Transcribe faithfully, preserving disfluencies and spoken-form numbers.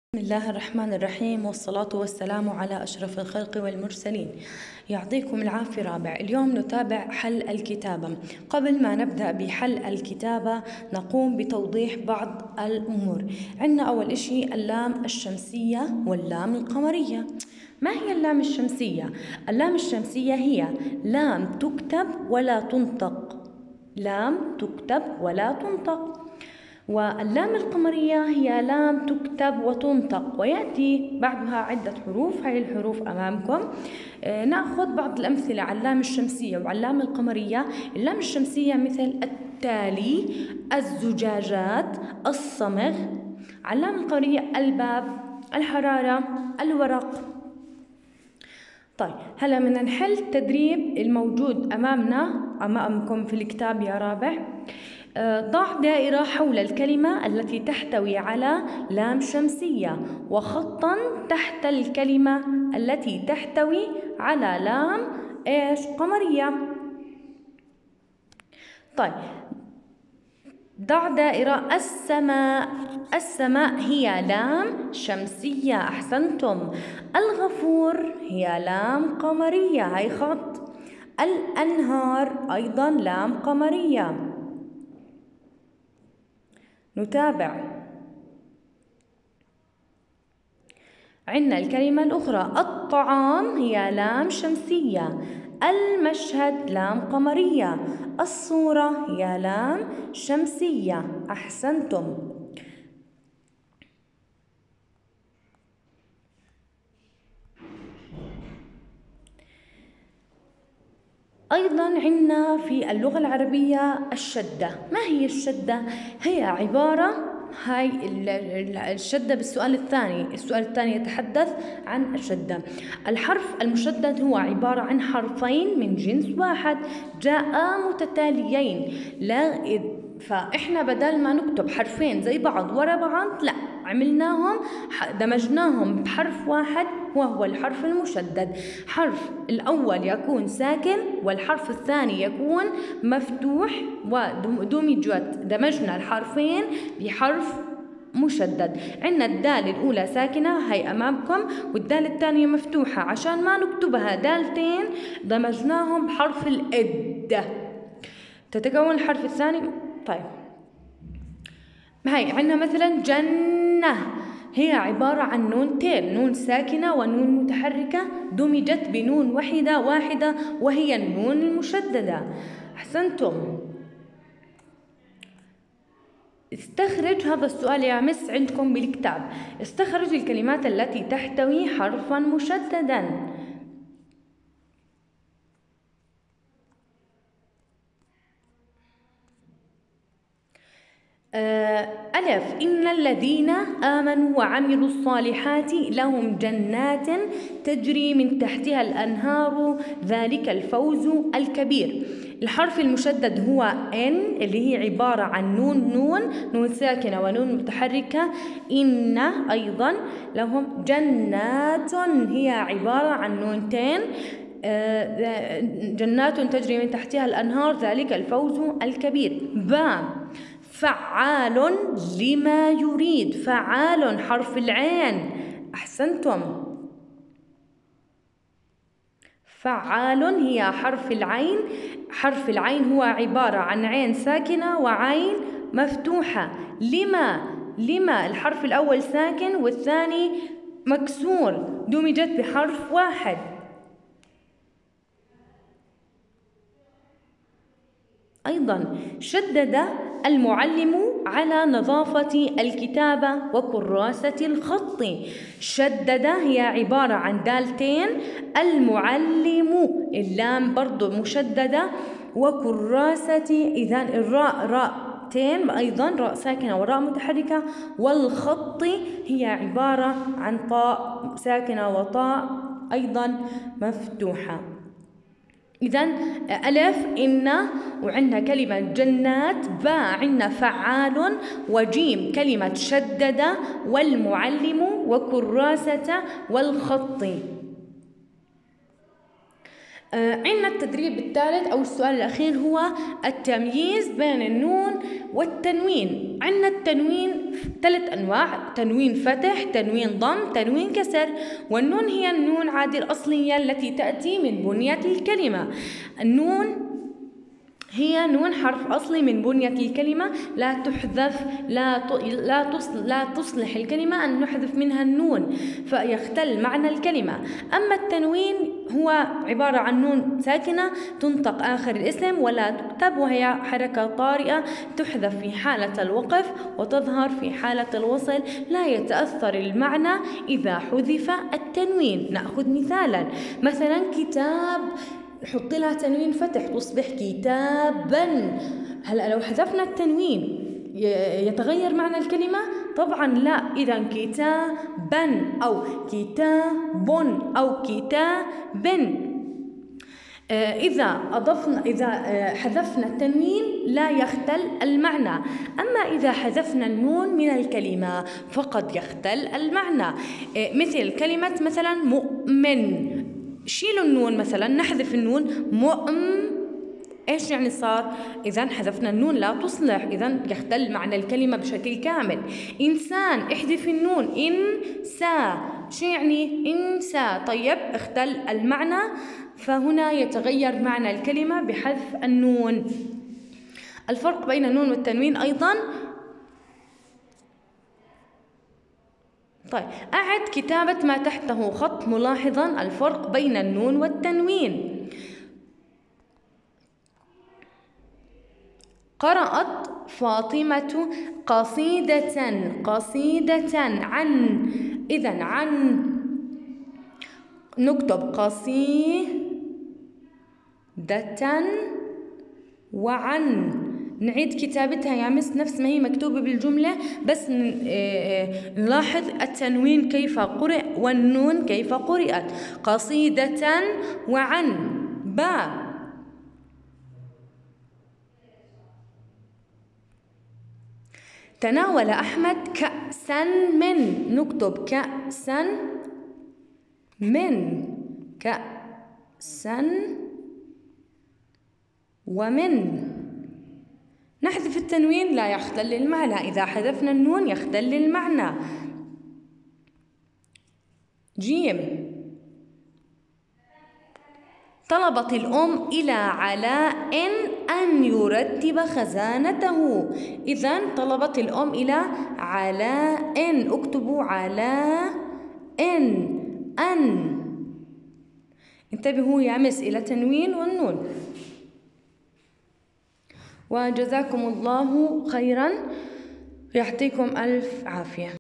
بسم الله الرحمن الرحيم، والصلاة والسلام على أشرف الخلق والمرسلين. يعطيكم العافية. رابع اليوم نتابع حل الكتابة. قبل ما نبدأ بحل الكتابة نقوم بتوضيح بعض الأمور. عندنا أول إشي اللام الشمسية واللام القمرية. ما هي اللام الشمسية؟ اللام الشمسية هي لام تكتب ولا تنطق، لام تكتب ولا تنطق. واللام القمرية هي لام تكتب وتنطق ويأتي بعدها عدة حروف. هاي الحروف أمامكم. آه نأخذ بعض الأمثلة على اللام الشمسية وعلى اللام القمرية. اللام الشمسية مثل التالي، الزجاجات، الصمغ. على اللام القمرية الباب، الحرارة، الورق. طيب هلا بدنا نحل التدريب الموجود أمامنا أمامكم في الكتاب يا رابع. ضع دائرة حول الكلمة التي تحتوي على لام شمسية وخطا تحت الكلمة التي تحتوي على لام ايش قمرية. طيب ضع دائرة السماء. السماء هي لام شمسية، أحسنتم. الغفور هي لام قمرية، هي خط. الأنهار أيضا لام قمرية. نتابع. عندنا الكلمة الأخرى الطعام هي لام شمسية، المشهد لام قمرية، الصورة هي لام شمسية، أحسنتم. أيضاً عندنا في اللغة العربية الشدة. ما هي الشدة؟ هي عبارة، هاي الشدة بالسؤال الثاني، السؤال الثاني يتحدث عن الشدة. الحرف المشدد هو عبارة عن حرفين من جنس واحد جاء متتاليين. لا فإحنا بدل ما نكتب حرفين زي بعض ورا بعض، لا، عملناهم دمجناهم بحرف واحد وهو الحرف المشدد. حرف الأول يكون ساكن والحرف الثاني يكون مفتوح، ودمجت دمجنا الحرفين بحرف مشدد. عندنا الدال الأولى ساكنة هي أمامكم، والدال الثانية مفتوحة. عشان ما نكتبها دالتين دمجناهم بحرف الإد، تتكون الحرف الثاني. طيب هاي عندنا مثلا جنة، هي عبارة عن نونتين، نون ساكنة ونون متحركة دمجت بنون واحدة واحدة وهي النون المشددة. أحسنتم. استخرج، هذا السؤال يا مس عندكم بالكتاب، استخرج الكلمات التي تحتوي حرفا مشددا. ألف إن الذين آمنوا وعملوا الصالحات لهم جنات تجري من تحتها الأنهار ذلك الفوز الكبير. الحرف المشدد هو إن، اللي هي عبارة عن نون نون نون ساكنة ونون متحركة. إن أيضا لهم جنات هي عبارة عن نونتين، جنات تجري من تحتها الأنهار ذلك الفوز الكبير. با فعال لما يريد، فعال حرف العين، أحسنتم. فعال هي حرف العين، حرف العين هو عبارة عن عين ساكنة وعين مفتوحة. لما، لما الحرف الأول ساكن والثاني مكسور دمجت بحرف واحد. أيضا شدد المعلم على نظافة الكتابة وكراسة الخط. شدد هي عبارة عن دالتين، المعلم اللام برضو مشددة، وكراسة إذن الراء راءتين أيضا، راء ساكنة وراء متحركة، والخط هي عبارة عن طاء ساكنة وطاء أيضا مفتوحة. إذن ألف إن، وعندنا كلمة جنات. باء عندنا فعال، وجيم كلمة شدد، والمعلم، وكراسة، والخط. آه عندنا التدريب الثالث أو السؤال الأخير هو التمييز بين النون والتنوين. عندنا التنوين ثلاث أنواع: تنوين فتح، تنوين ضم، تنوين كسر. والنون هي النون عادي الأصلية التي تأتي من بنية الكلمة. النون هي نون حرف أصلي من بنية الكلمة، لا تحذف، لا لا لا تصلح الكلمة أن نحذف منها النون فيختل معنى الكلمة. أما التنوين هو عبارة عن نون ساكنة تنطق آخر الاسم ولا تكتب، وهي حركة طارئة تحذف في حالة الوقف وتظهر في حالة الوصل، لا يتأثر المعنى إذا حذف التنوين. نأخذ مثالا، مثلا كتاب حط لها تنوين فتح تصبح كتابا. هلا لو حذفنا التنوين يتغير معنى الكلمة؟ طبعا لا. إذا كتابا أو كتاب أو كتاب. إذا أضفنا إذا حذفنا التنوين لا يختل المعنى. أما إذا حذفنا النون من الكلمة فقد يختل المعنى. مثل كلمة مثلا مؤمن، شيلوا النون مثلا، نحذف النون مؤم، ايش يعني صار؟ اذا حذفنا النون لا تصلح، اذا يختل معنى الكلمه بشكل كامل. انسان، احذف النون، انسى، شو يعني انسى؟ طيب اختل المعنى، فهنا يتغير معنى الكلمه بحذف النون. الفرق بين النون والتنوين ايضا. طيب أعد كتابة ما تحته خط ملاحظا الفرق بين النون والتنوين. قرأت فاطمة قصيدة، قصيدة عن، إذن عن نكتب قصيدة وعن، نعيد كتابتها يا مس نفس ما هي مكتوبة بالجملة، بس نلاحظ التنوين كيف قرئ والنون كيف قرئت. قصيدة وعن با. تناول أحمد كأسا من، نكتب كأسا من، كأسا ومن. نحذف التنوين لا يختل المعنى، إذا حذفنا النون يختل المعنى. جيم. طلبت الأم إلى علاء أن يرتب خزانته. إذن طلبت الأم إلى علاء، اكتبوا علاء أن. انتبهوا يا مس إلى التنوين والنون. وجزاكم الله خيرا، يعطيكم ألف عافية.